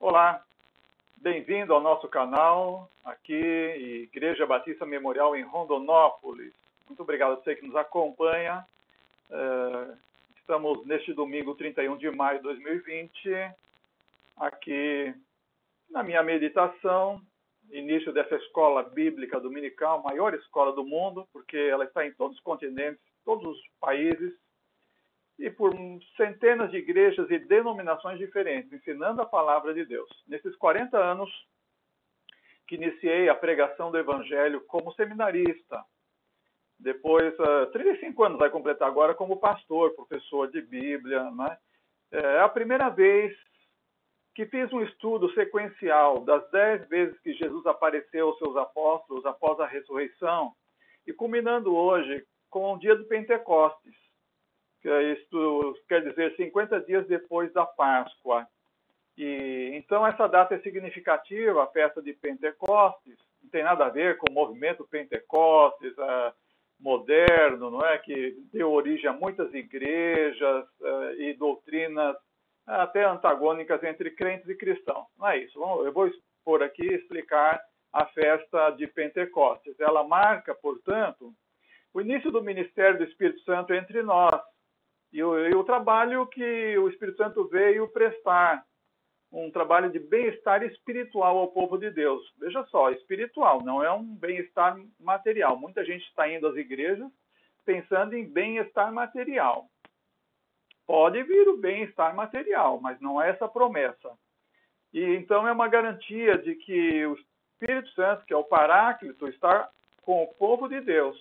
Olá, bem-vindo ao nosso canal, aqui, Igreja Batista Memorial em Rondonópolis. Muito obrigado a você que nos acompanha. Estamos neste domingo, 31 de maio de 2020, aqui na minha meditação, início dessa escola bíblica dominical, maior escola do mundo, porque ela está em todos os continentes, todos os países, e por centenas de igrejas e denominações diferentes, ensinando a palavra de Deus. Nesses 40 anos que iniciei a pregação do Evangelho como seminarista, depois 35 anos vai completar agora como pastor, professor de Bíblia, né? É a primeira vez que fiz um estudo sequencial das 10 vezes que Jesus apareceu aos seus apóstolos após a ressurreição, e culminando hoje com o dia do Pentecostes. Isto quer dizer 50 dias depois da Páscoa. E então essa data é significativa, a festa de Pentecostes. Não tem nada a ver com o movimento Pentecostes moderno, não é, que deu origem a muitas igrejas e doutrinas até antagônicas entre crentes e cristãos. Não é isso. Eu vou expor aqui e explicar a festa de Pentecostes. Ela marca, portanto, o início do ministério do Espírito Santo entre nós. E o trabalho que o Espírito Santo veio prestar, um trabalho de bem-estar espiritual ao povo de Deus. Veja só, espiritual, não é um bem-estar material. Muita gente está indo às igrejas pensando em bem-estar material. Pode vir o bem-estar material, mas não é essa a promessa. E então é uma garantia de que o Espírito Santo, que é o Paráclito, está com o povo de Deus.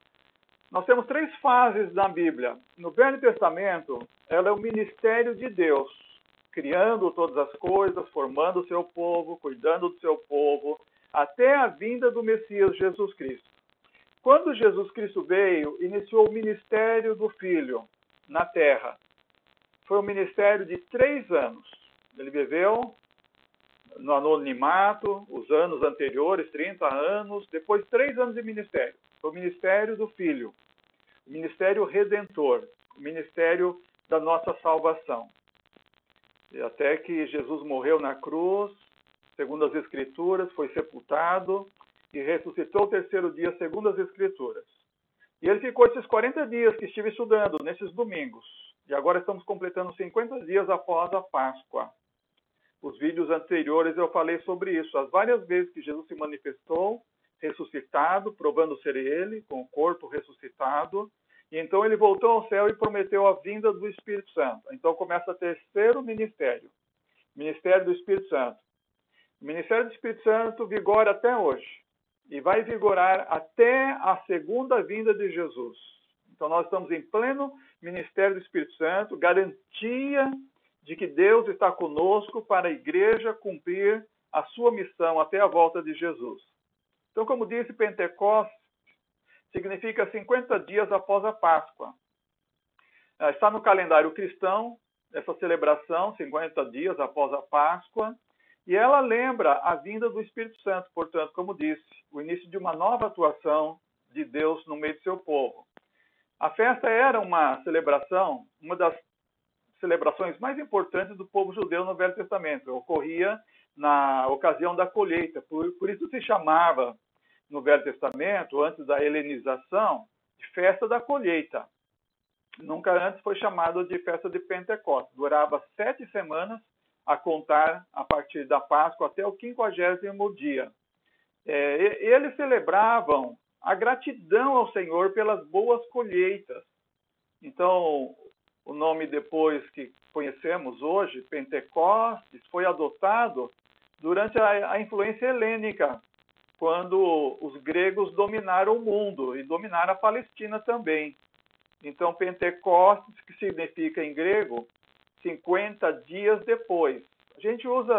Nós temos 3 fases na Bíblia. No Velho Testamento, ela é o ministério de Deus, criando todas as coisas, formando o seu povo, cuidando do seu povo, até a vinda do Messias Jesus Cristo. Quando Jesus Cristo veio, iniciou o ministério do Filho na terra. Foi um ministério de 3 anos. Ele viveu no anonimato, os anos anteriores, 30 anos, depois 3 anos de ministério. Foi o ministério do Filho, o ministério redentor, o ministério da nossa salvação. E até que Jesus morreu na cruz, segundo as Escrituras, foi sepultado e ressuscitou o 3º dia, segundo as Escrituras. E ele ficou esses 40 dias que estive estudando, nesses domingos. E agora estamos completando 50 dias após a Páscoa. Os vídeos anteriores eu falei sobre isso, as várias vezes que Jesus se manifestou, ressuscitado, provando ser ele, com o corpo ressuscitado. E então ele voltou ao céu e prometeu a vinda do Espírito Santo. Então começa o 3º ministério, ministério do Espírito Santo. O ministério do Espírito Santo vigora até hoje e vai vigorar até a segunda vinda de Jesus. Então nós estamos em pleno ministério do Espírito Santo, garantia de que Deus está conosco para a igreja cumprir a sua missão até a volta de Jesus. Então, como disse, Pentecostes significa 50 dias após a Páscoa. Está no calendário cristão essa celebração, 50 dias após a Páscoa, e ela lembra a vinda do Espírito Santo, portanto, como disse, o início de uma nova atuação de Deus no meio do seu povo. A festa era uma celebração, uma das celebrações mais importantes do povo judeu no Velho Testamento. Ocorria na ocasião da colheita, por isso se chamava no Velho Testamento, antes da helenização, de festa da colheita. Nunca antes foi chamado de festa de Pentecostes. Durava 7 semanas a contar a partir da Páscoa até o 50º dia. Eles celebravam a gratidão ao Senhor pelas boas colheitas. Então, o nome depois que conhecemos hoje, Pentecostes, foi adotado durante a influência helênica, quando os gregos dominaram o mundo e dominaram a Palestina também. Então, Pentecostes, que significa em grego 50 dias depois. A gente usa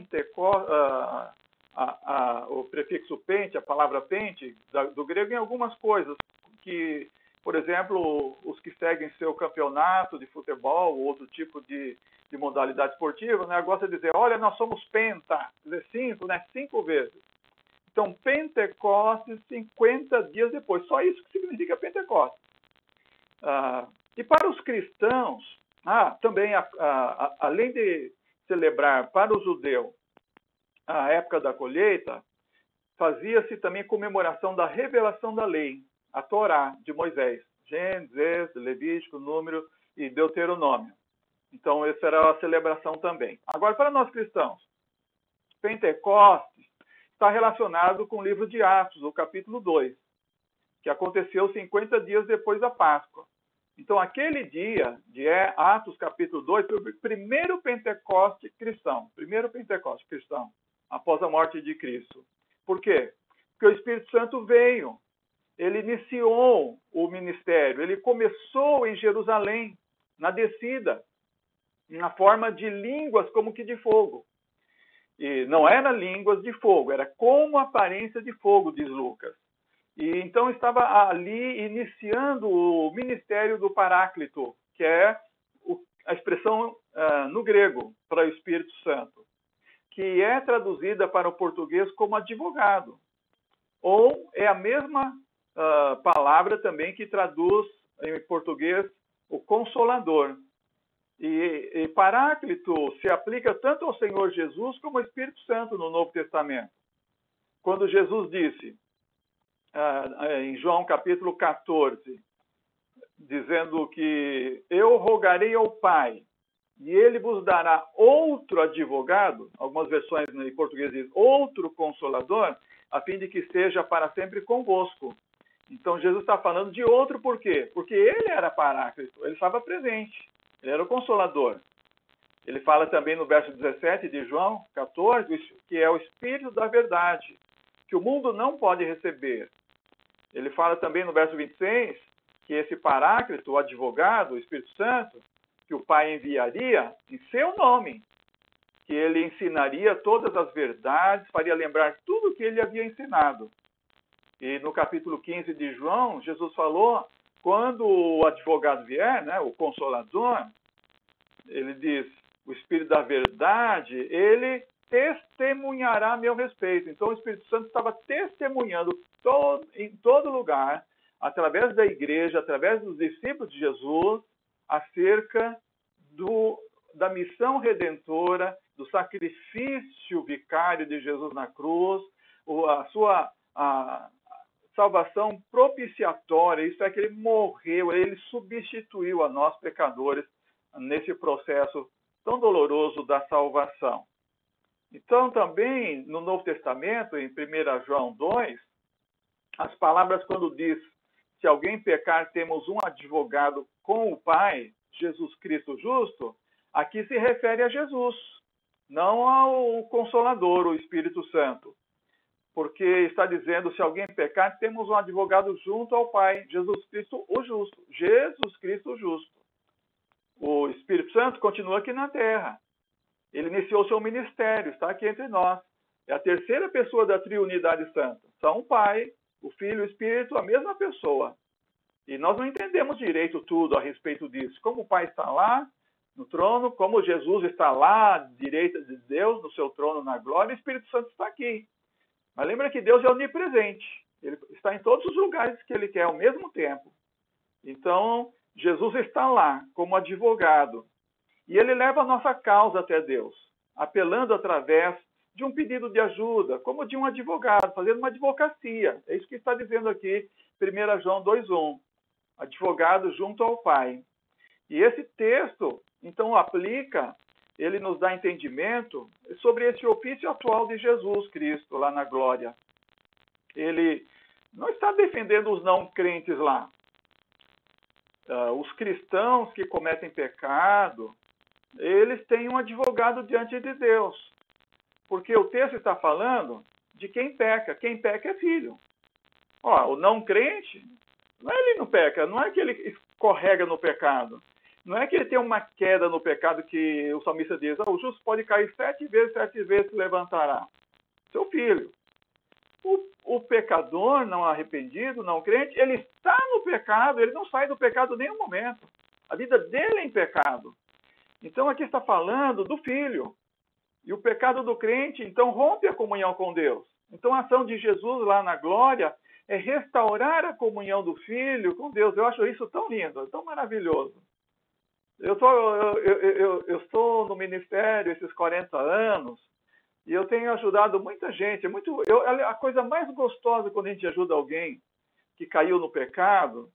o prefixo pente, a palavra pente, do grego em algumas coisas, que, por exemplo, os que seguem seu campeonato de futebol ou outro tipo de modalidade esportiva, né, gostam de dizer, olha, nós somos penta, quer dizer, 5, né, 5 vezes. Então, Pentecostes, 50 dias depois. Só isso que significa Pentecostes. E para os cristãos, também, além de celebrar para o judeu a época da colheita, fazia-se também comemoração da revelação da lei, a Torá de Moisés, Gênesis, Levítico, Número e Deuteronômio. Então, essa era a celebração também. Agora, para nós cristãos, Pentecostes está relacionado com o livro de Atos, o capítulo 2, que aconteceu 50 dias depois da Páscoa. Então, aquele dia de Atos, capítulo 2, foi o primeiro Pentecoste cristão, após a morte de Cristo. Por quê? Porque o Espírito Santo veio, ele iniciou o ministério, ele começou em Jerusalém, na descida, na forma de línguas como que de fogo. E não era línguas de fogo, era como aparência de fogo, diz Lucas. E então estava ali iniciando o ministério do Paráclito, que é a expressão no grego para o Espírito Santo, que é traduzida para o português como advogado. Ou é a mesma palavra também que traduz em português o Consolador. E Paráclito se aplica tanto ao Senhor Jesus como ao Espírito Santo no Novo Testamento. Quando Jesus disse, em João capítulo 14, dizendo que eu rogarei ao Pai e ele vos dará outro advogado, algumas versões em português dizem outro consolador, a fim de que esteja para sempre convosco. Então Jesus está falando de outro por quê? Porque ele era Paráclito, ele estava presente, ele era o Consolador. Ele fala também no verso 17 de João 14, que é o Espírito da verdade, que o mundo não pode receber. Ele fala também no verso 26 que esse Paráclito, o advogado, o Espírito Santo, que o Pai enviaria em seu nome, que ele ensinaria todas as verdades, faria lembrar tudo o que ele havia ensinado. E no capítulo 15 de João, Jesus falou, quando o advogado vier, né, o Consolador, ele diz, o Espírito da verdade, ele testemunhará a meu respeito. Então o Espírito Santo estava testemunhando em todo lugar, através da igreja, através dos discípulos de Jesus, acerca da missão redentora, do sacrifício vicário de Jesus na cruz, a sua salvação propiciatória, isso é que ele morreu, ele substituiu a nós pecadores nesse processo tão doloroso da salvação. Então, também, no Novo Testamento, em 1 João 2, as palavras quando diz, se alguém pecar, temos um advogado com o Pai, Jesus Cristo justo, aqui se refere a Jesus, não ao Consolador, o Espírito Santo. Porque está dizendo, se alguém pecar, temos um advogado junto ao Pai, Jesus Cristo o justo. Jesus Cristo o justo. O Espírito Santo continua aqui na Terra. Ele iniciou seu ministério, está aqui entre nós. É a terceira pessoa da Triunidade Santa. São o Pai, o Filho e o Espírito, a mesma pessoa. E nós não entendemos direito tudo a respeito disso. Como o Pai está lá no trono, como Jesus está lá à direita de Deus, no seu trono na glória, e o Espírito Santo está aqui. Mas lembra que Deus é onipresente. Ele está em todos os lugares que Ele quer ao mesmo tempo. Então, Jesus está lá como advogado. E Ele leva a nossa causa até Deus, apelando através de um pedido de ajuda, como de um advogado, fazendo uma advocacia. É isso que está dizendo aqui 1 João 2,1. Advogado junto ao Pai. E esse texto, então, aplica, ele nos dá entendimento sobre esse ofício atual de Jesus Cristo lá na glória. Ele não está defendendo os não crentes lá. Os cristãos que cometem pecado, eles têm um advogado diante de Deus. Porque o texto está falando de quem peca. Quem peca é filho. O não crente, não é ele não peca, não é que ele escorrega no pecado. Não é que ele tem uma queda no pecado que o salmista diz, o justo pode cair 7 vezes se levantará. Seu filho. O pecador não arrependido, não crente, ele está no pecado, ele não sai do pecado em nenhum momento. A vida dele é em pecado. Então aqui está falando do filho. E o pecado do crente, então, rompe a comunhão com Deus. Então a ação de Jesus lá na glória é restaurar a comunhão do filho com Deus. Eu acho isso tão lindo, tão maravilhoso. Eu estou no ministério esses 40 anos e eu tenho ajudado muita gente. A coisa mais gostosa quando a gente ajuda alguém que caiu no pecado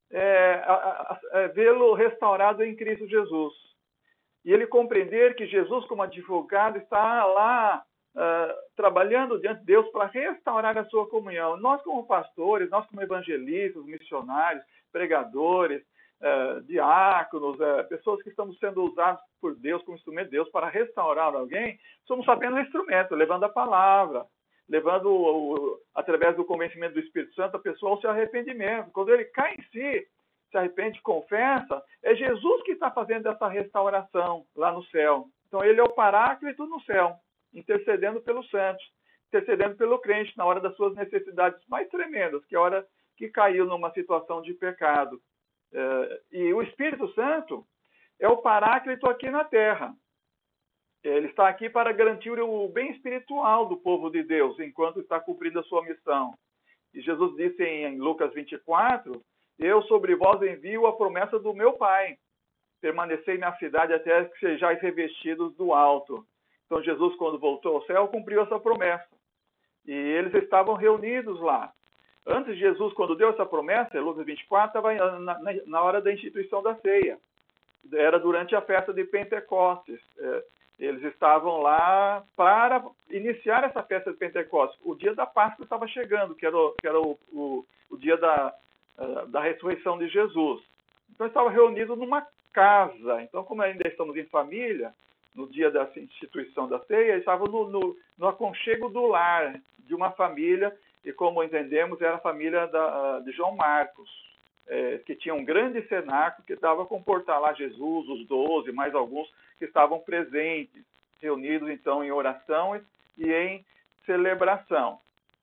é vê-lo restaurado em Cristo Jesus. E ele compreender que Jesus, como advogado, está lá trabalhando diante de Deus para restaurar a sua comunhão. Nós, como pastores, nós, como evangelistas, missionários, pregadores, diáconos, pessoas que estamos sendo usados por Deus como instrumento de Deus para restaurar alguém, somos apenas um instrumento, levando a palavra, levando, através do convencimento do Espírito Santo, a pessoa ao seu arrependimento. Quando ele cai em si, se arrepende, confessa, é Jesus que está fazendo essa restauração lá no céu. Então ele é o Paráclito no céu, intercedendo pelos santos, intercedendo pelo crente na hora das suas necessidades mais tremendas, que é a hora que caiu numa situação de pecado. E o Espírito Santo é o Paráclito aqui na terra. Ele está aqui para garantir o bem espiritual do povo de Deus, enquanto está cumprindo a sua missão. E Jesus disse em Lucas 24, eu sobre vós envio a promessa do meu Pai. Permanecei na cidade até que sejais revestidos do alto. Então Jesus, quando voltou ao céu, cumpriu essa promessa. E eles estavam reunidos lá. Antes de Jesus, quando deu essa promessa, Lucas 24, estava na hora da instituição da ceia. Era durante a festa de Pentecostes. Eles estavam lá para iniciar essa festa de Pentecostes. O dia da Páscoa estava chegando, que era o dia da ressurreição de Jesus. Então, estavam reunidos numa casa. Então, como ainda estamos em família, no dia da instituição da ceia, estavam no aconchego do lar de uma família, e como entendemos, era a família de João Marcos, que tinha um grande cenáculo que dava a comportar lá Jesus, os 12, mais alguns que estavam presentes, reunidos então em oração e em celebração.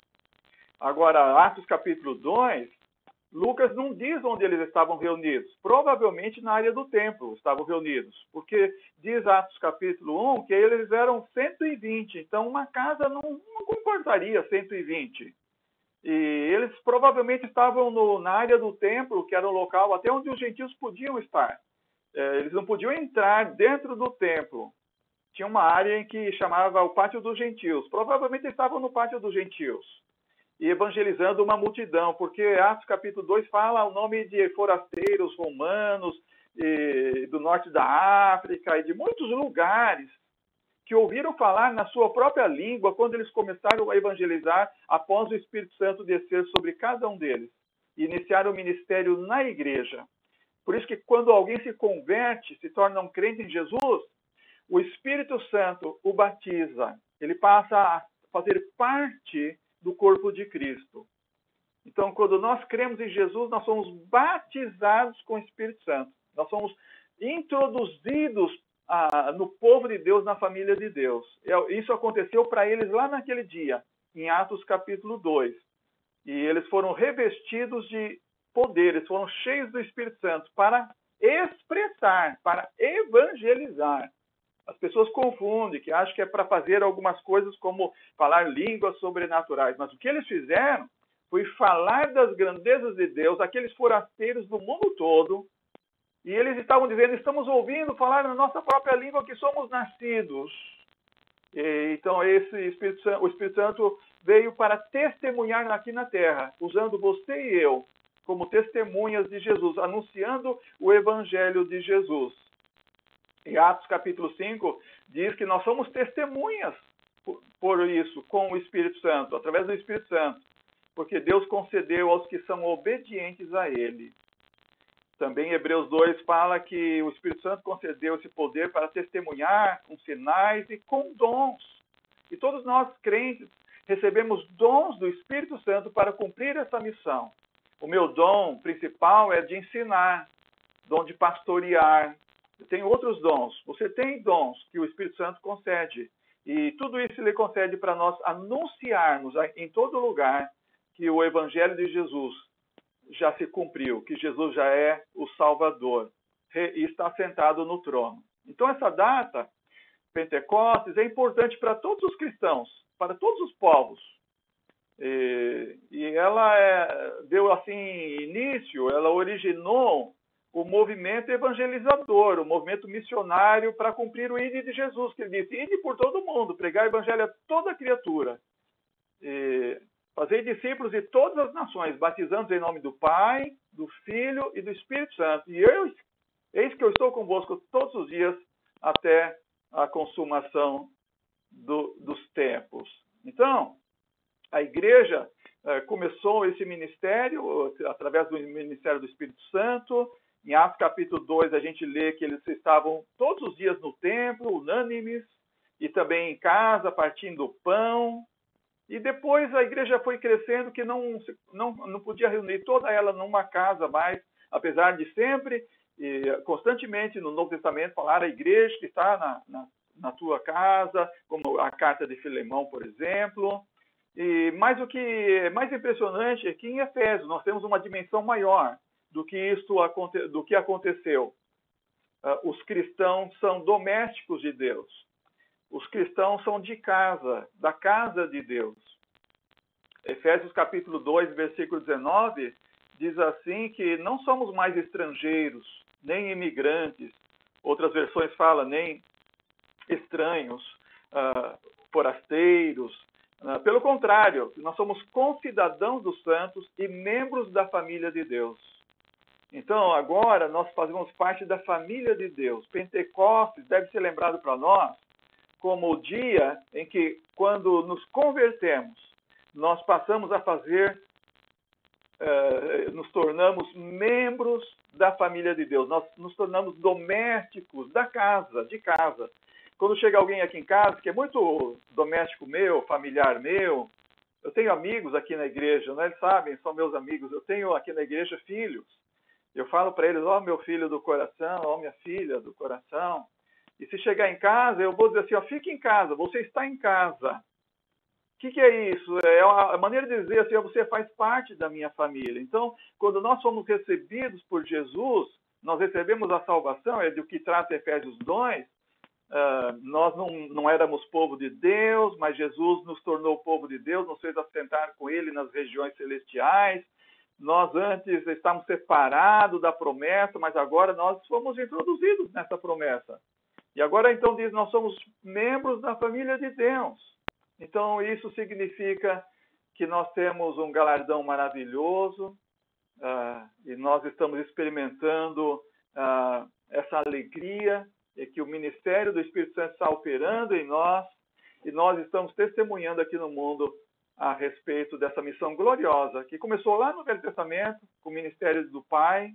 Agora, Atos capítulo 2, Lucas não diz onde eles estavam reunidos. Provavelmente na área do templo estavam reunidos. Porque diz Atos capítulo 1 que eles eram 120. Então uma casa não comportaria 120. E eles provavelmente estavam na área do templo, que era um local até onde os gentios podiam estar. Eles não podiam entrar dentro do templo. Tinha uma área em que chamava o Pátio dos Gentios. Provavelmente estavam no Pátio dos Gentios. E evangelizando uma multidão, porque Atos capítulo 2 fala o nome de forasteiros romanos, do norte da África e de muitos lugares que ouviram falar na sua própria língua quando eles começaram a evangelizar após o Espírito Santo descer sobre cada um deles e iniciaram o ministério na igreja. Por isso que quando alguém se converte, se torna um crente em Jesus, o Espírito Santo o batiza, ele passa a fazer parte do corpo de Cristo. Então, quando nós cremos em Jesus, nós somos batizados com o Espírito Santo. Nós somos introduzidos no povo de Deus, na família de Deus. Isso aconteceu para eles lá naquele dia, em Atos capítulo 2. E eles foram revestidos de poder, eles foram cheios do Espírito Santo para expressar, para evangelizar. As pessoas confundem, que acham que é para fazer algumas coisas como falar línguas sobrenaturais. Mas o que eles fizeram foi falar das grandezas de Deus, aqueles forasteiros do mundo todo, e eles estavam dizendo, estamos ouvindo falar na nossa própria língua que somos nascidos. Então, o Espírito Santo veio para testemunhar aqui na terra, usando você e eu como testemunhas de Jesus, anunciando o Evangelho de Jesus. Em Atos capítulo 5, diz que nós somos testemunhas por isso, com o Espírito Santo, através do Espírito Santo, porque Deus concedeu aos que são obedientes a Ele. Também Hebreus 2 fala que o Espírito Santo concedeu esse poder para testemunhar com sinais e com dons. E todos nós, crentes, recebemos dons do Espírito Santo para cumprir essa missão. O meu dom principal é de ensinar, dom de pastorear. Eu tenho outros dons. Você tem dons que o Espírito Santo concede. E tudo isso ele concede para nós anunciarmos em todo lugar que o Evangelho de Jesus já se cumpriu, que Jesus já é o Salvador e está sentado no trono. Então essa data, Pentecostes, é importante para todos os cristãos, para todos os povos. E ela deu assim início, ela originou o movimento evangelizador, o movimento missionário para cumprir o ide de Jesus, que ele disse: ide por todo mundo, pregar o evangelho a toda criatura. E fazer discípulos de todas as nações, batizando em nome do Pai, do Filho e do Espírito Santo. E eis que eu estou convosco todos os dias até a consumação dos tempos. Então, a igreja começou esse ministério através do ministério do Espírito Santo. Em Atos capítulo 2, a gente lê que eles estavam todos os dias no templo, unânimes, e também em casa, partindo o pão. E depois a igreja foi crescendo, que não podia reunir toda ela numa casa mais, apesar de sempre, constantemente no Novo Testamento, falar a igreja que está na tua casa, como a carta de Filemão, por exemplo. Mas o que é mais impressionante é que em Efésios nós temos uma dimensão maior do que aconteceu. Os cristãos são domésticos de Deus. Os cristãos são de casa, da casa de Deus. Efésios capítulo 2, versículo 19, diz assim que não somos mais estrangeiros, nem imigrantes. Outras versões falam nem estranhos, forasteiros. Pelo contrário, nós somos concidadãos dos santos e membros da família de Deus. Então, agora, nós fazemos parte da família de Deus. Pentecostes deve ser lembrado para nós como o dia em que, quando nos convertemos, nós passamos a nos tornamos membros da família de Deus. Nós nos tornamos domésticos de casa. Quando chega alguém aqui em casa, que é muito doméstico meu, familiar meu, eu tenho amigos aqui na igreja, né? Eles sabem, são meus amigos. Eu tenho aqui na igreja filhos. Eu falo para eles: ó, meu filho do coração, ó, minha filha do coração. E se chegar em casa, eu vou dizer assim: ó, fique em casa, você está em casa. O que é isso? É uma maneira de dizer assim: ó, você faz parte da minha família. Então, quando nós somos recebidos por Jesus, nós recebemos a salvação, é do que trata Efésios 2. Nós não éramos povo de Deus, mas Jesus nos tornou povo de Deus, nos fez assentar com Ele nas regiões celestiais. Nós antes estávamos separados da promessa, mas agora nós fomos introduzidos nessa promessa. E agora então diz: nós somos membros da família de Deus. Então isso significa que nós temos um galardão maravilhoso, e nós estamos experimentando essa alegria, é que o ministério do Espírito Santo está operando em nós, e nós estamos testemunhando aqui no mundo a respeito dessa missão gloriosa, que começou lá no Velho Testamento, com o ministério do Pai,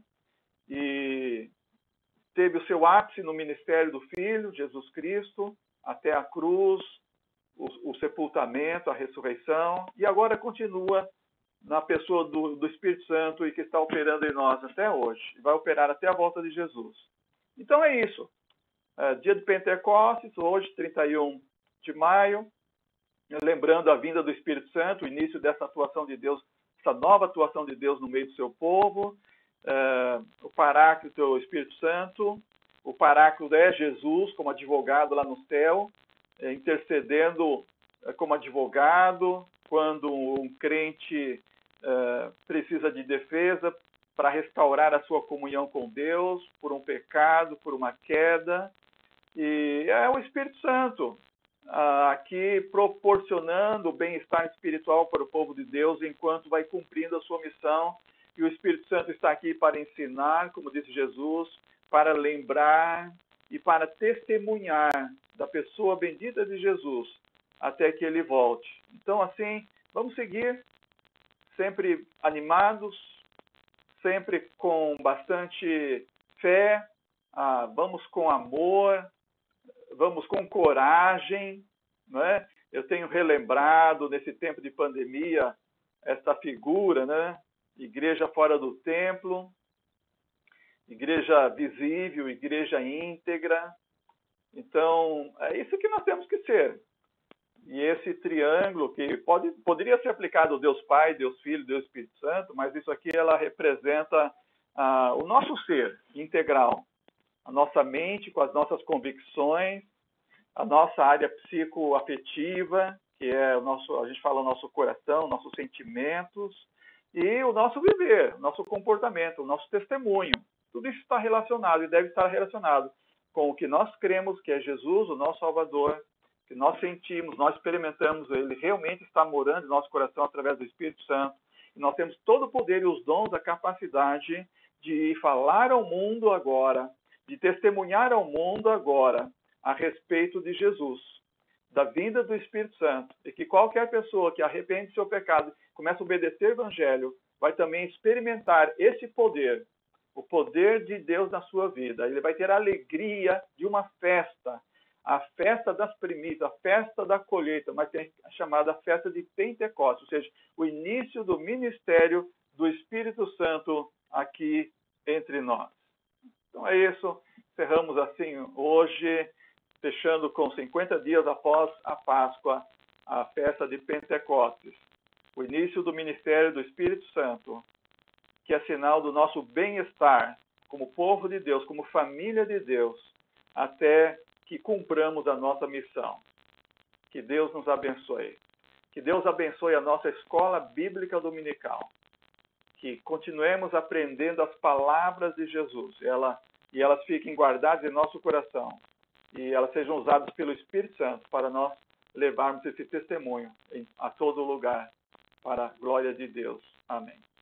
e teve o seu ápice no ministério do Filho, Jesus Cristo, até a cruz, o sepultamento, a ressurreição, e agora continua na pessoa do Espírito Santo, e que está operando em nós até hoje, e vai operar até a volta de Jesus. Então é isso. Dia de Pentecostes, hoje, 31 de maio, lembrando a vinda do Espírito Santo, o início dessa atuação de Deus, essa nova atuação de Deus no meio do seu povo, o Paráclito é o Espírito Santo, o Paráclito é Jesus como advogado lá no céu, intercedendo como advogado quando um crente precisa de defesa para restaurar a sua comunhão com Deus por um pecado, por uma queda. E é o Espírito Santo aqui proporcionando o bem-estar espiritual para o povo de Deus enquanto vai cumprindo a sua missão. E o Espírito Santo está aqui para ensinar, como disse Jesus, para lembrar e para testemunhar da pessoa bendita de Jesus até que ele volte. Então, assim, vamos seguir sempre animados, sempre com bastante fé, vamos com amor, vamos com coragem, né? Eu tenho relembrado nesse tempo de pandemia esta figura, né? Igreja fora do templo, igreja visível, igreja íntegra. Então, é isso que nós temos que ser. E esse triângulo que poderia ser aplicado ao Deus Pai, Deus Filho, Deus Espírito Santo, mas isso aqui ela representa o nosso ser integral, a nossa mente com as nossas convicções, a nossa área psicoafetiva, que é a gente fala o nosso coração, nossos sentimentos, e o nosso viver, nosso comportamento, o nosso testemunho. Tudo isso está relacionado e deve estar relacionado com o que nós cremos que é Jesus, o nosso Salvador, que nós sentimos, nós experimentamos, ele realmente está morando em nosso coração através do Espírito Santo. E nós temos todo o poder e os dons, a capacidade de falar ao mundo agora, de testemunhar ao mundo agora a respeito de Jesus, da vinda do Espírito Santo, e que qualquer pessoa que arrepende do seu pecado, começa a obedecer o Evangelho, vai também experimentar esse poder, o poder de Deus na sua vida. Ele vai ter a alegria de uma festa, a festa das primícias, a festa da colheita, mas tem a chamada festa de Pentecostes, ou seja, o início do ministério do Espírito Santo aqui entre nós. Então é isso, encerramos assim hoje, fechando com 50 dias após a Páscoa, a festa de Pentecostes, o início do ministério do Espírito Santo, que é sinal do nosso bem-estar como povo de Deus, como família de Deus, até que cumpramos a nossa missão. Que Deus nos abençoe. Que Deus abençoe a nossa escola bíblica dominical. Que continuemos aprendendo as palavras de Jesus. E elas fiquem guardadas em nosso coração. E elas sejam usadas pelo Espírito Santo para nós levarmos esse testemunho a todo lugar, para a glória de Deus. Amém.